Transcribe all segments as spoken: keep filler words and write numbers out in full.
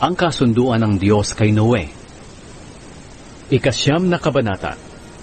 Ang kasunduan ng Diyos kay Noe. Ikasyam na kabanata.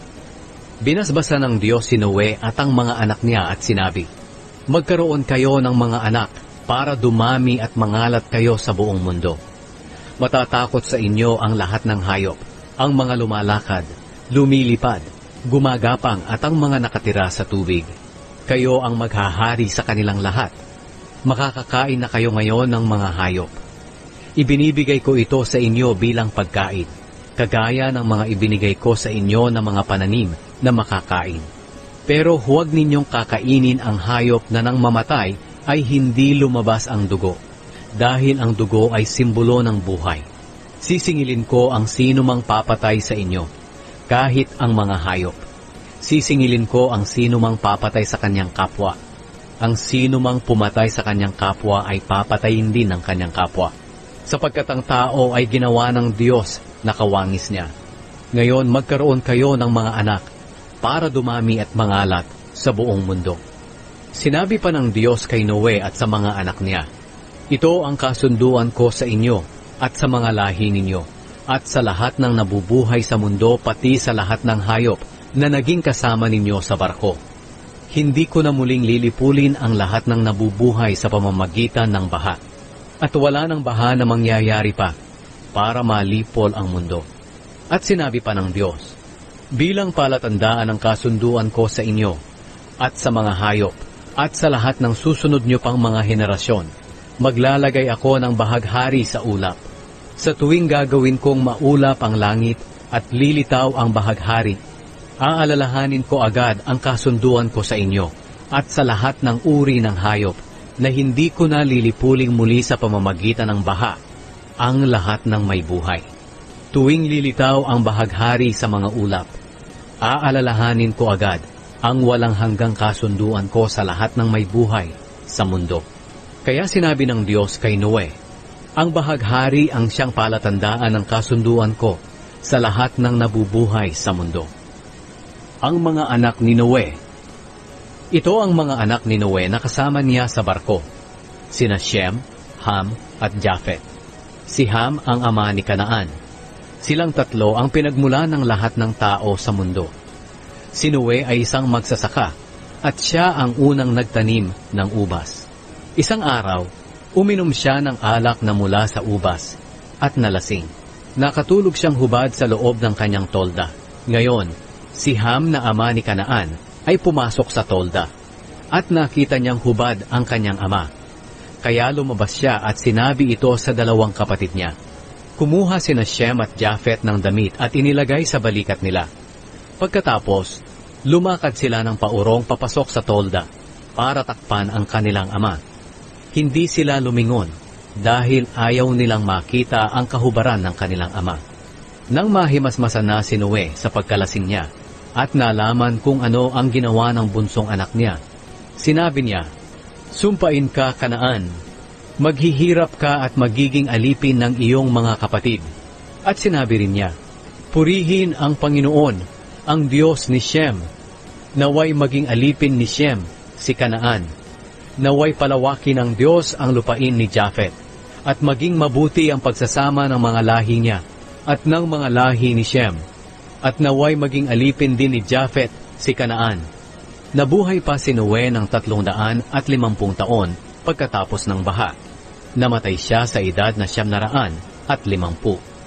Binasbasa ng Diyos si Noe at ang mga anak niya at sinabi, magkaroon kayo ng mga anak para dumami at mangalat kayo sa buong mundo. Matatakot sa inyo ang lahat ng hayop, ang mga lumalakad, lumilipad, gumagapang at ang mga nakatira sa tubig. Kayo ang maghahari sa kanilang lahat. Makakakain na kayo ngayon ng mga hayop. Ibinibigay ko ito sa inyo bilang pagkain, kagaya ng mga ibinigay ko sa inyo na mga pananim na makakain. Pero huwag ninyong kakainin ang hayop na nang mamatay ay hindi lumabas ang dugo, dahil ang dugo ay simbolo ng buhay. Sisingilin ko ang sino mang papatay sa inyo, kahit ang mga hayop. Sisingilin ko ang sino mang papatay sa kanyang kapwa. Ang sino mang pumatay sa kanyang kapwa ay papatayin din ng kanyang kapwa. Sapagkat ang tao ay ginawa ng Diyos na kawangis niya. Ngayon magkaroon kayo ng mga anak para dumami at mangalat sa buong mundo. Sinabi pa ng Diyos kay Noe at sa mga anak niya, ito ang kasunduan ko sa inyo at sa mga lahi ninyo, at sa lahat ng nabubuhay sa mundo pati sa lahat ng hayop na naging kasama ninyo sa barko. Hindi ko na muling lilipulin ang lahat ng nabubuhay sa pamamagitan ng baha. At wala ng baha na mangyayari pa para malipol ang mundo. At sinabi pa ng Diyos, bilang palatandaan ng kasunduan ko sa inyo at sa mga hayop at sa lahat ng susunod nyo pang mga henerasyon, maglalagay ako ng bahaghari sa ulap. Sa tuwing gagawin kong maulap ang langit at lilitaw ang bahaghari, aalalahanin ko agad ang kasunduan ko sa inyo at sa lahat ng uri ng hayop na hindi ko na lilipuling muli sa pamamagitan ng baha ang lahat ng may buhay. Tuwing lilitaw ang bahaghari sa mga ulap, aalalahanin ko agad ang walang hanggang kasunduan ko sa lahat ng may buhay sa mundo. Kaya sinabi ng Diyos kay Noe, ang bahaghari ang siyang palatandaan ng kasunduan ko sa lahat ng nabubuhay sa mundo. Ang mga anak ni Noe. Ito ang mga anak ni Noe na kasama niya sa barko, sina Shem, Ham at Japhet. Si Ham ang ama ni Kanaan. Silang tatlo ang pinagmula ng lahat ng tao sa mundo. Si Noe ay isang magsasaka at siya ang unang nagtanim ng ubas. Isang araw, uminom siya ng alak na mula sa ubas at nalasing. Nakatulog siyang hubad sa loob ng kanyang tolda. Ngayon, si Ham na ama ni Kanaan ay pumasok sa tolda at nakita niyang hubad ang kanyang ama. Kaya lumabas siya at sinabi ito sa dalawang kapatid niya. Kumuha sina Shem at Japhet ng damit at inilagay sa balikat nila. Pagkatapos, lumakad sila ng paurong papasok sa tolda para takpan ang kanilang ama. Hindi sila lumingon dahil ayaw nilang makita ang kahubaran ng kanilang ama. Nang mahimasmasan na si Noe sa pagkalasing niya, at nalaman kung ano ang ginawa ng bunsong anak niya, sinabi niya, sumpain ka, Kanaan, maghihirap ka at magiging alipin ng iyong mga kapatid. At sinabi rin niya, purihin ang Panginoon, ang Diyos ni Shem. Naway maging alipin ni Shem, si Kanaan. Naway palawakin ng Diyos ang lupain ni Japhet, at maging mabuti ang pagsasama ng mga lahi niya, at ng mga lahi ni Shem. At naway maging alipin din ni Japhet, si Kanaan. Nabuhay pa si Noe ng tatlong daan at limampung taon pagkatapos ng baha. Namatay siya sa edad na siyam na raan at limampu.